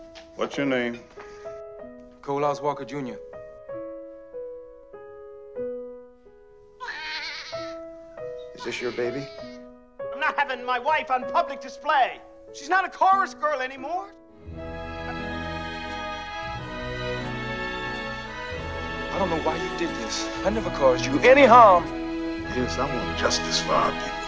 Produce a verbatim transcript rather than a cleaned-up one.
What's your name? Coalhouse Walker Junior Is this your baby? I'm not having my wife on public display. She's not a chorus girl anymore. I don't know why you did this. I never caused you any harm. Yes, I want justice for our people.